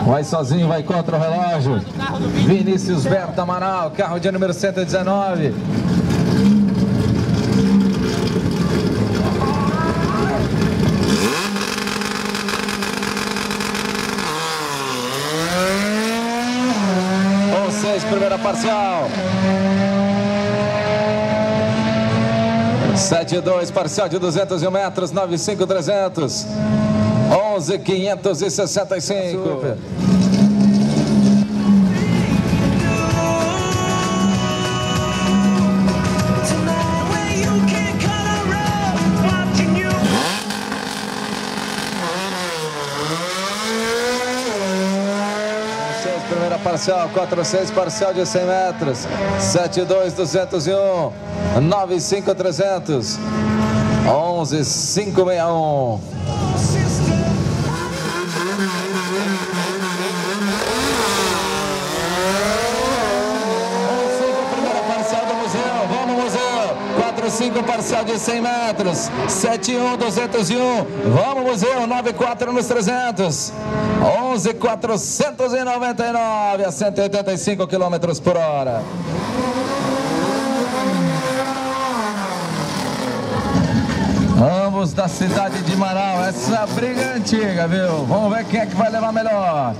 Vai sozinho, vai contra o relógio. Vinícius Berta Amaral, carro de número 119. Ou 6, primeira parcial. 7-2, parcial de 201 metros, 9.5.300. 11.565. Primeira parcial, 4-6, parcial de 100 metros. 7-2, 201. 9.5.300. 11.561. Vamos, Museu. 4-5, parcial de 100 metros. 7-1, 201. Vamos, Museu. 9-4 nos 300. 11.499 a 185 km por hora. Ambos da cidade de Marau. Essa briga é antiga, viu? Vamos ver quem é que vai levar melhor.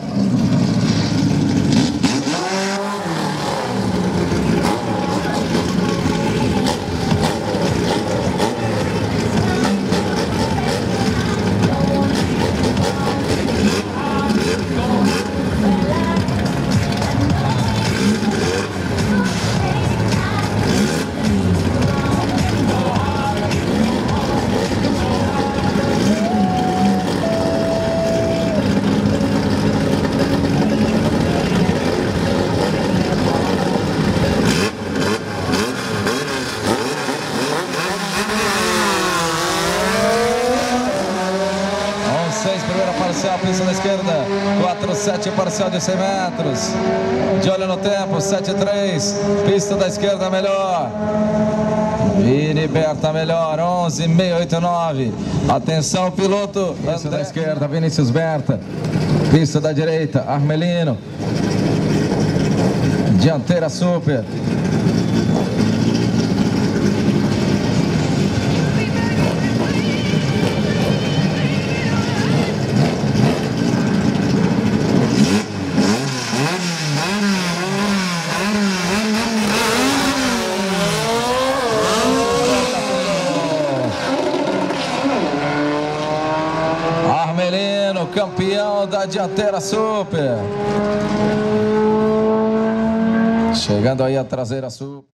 Primeira parcial, pista da esquerda. 4-7, parcial de 100 metros. De olho no tempo, 7-3. Pista da esquerda melhor. Vini Berta melhor, 11.689. Atenção, piloto. Pista da esquerda, Vinícius Berta. Pista da direita, Armelino. Dianteira super. Armelino, campeão da dianteira super. Chegando aí a traseira super.